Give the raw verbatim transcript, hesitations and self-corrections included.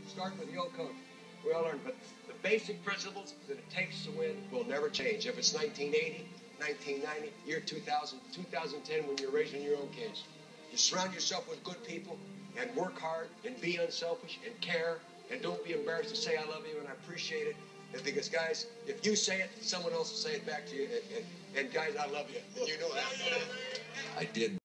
Start with the old coach. We all learn, but the basic principles that it takes to win will never change. If it's nineteen eighty, nineteen ninety, year two thousand, two thousand ten, when you're raising your own kids. You surround yourself with good people and work hard and be unselfish and care and don't be embarrassed to say I love you and I appreciate it. And because, guys, if you say it, someone else will say it back to you. And, and, and guys, I love you. And you know that. I did.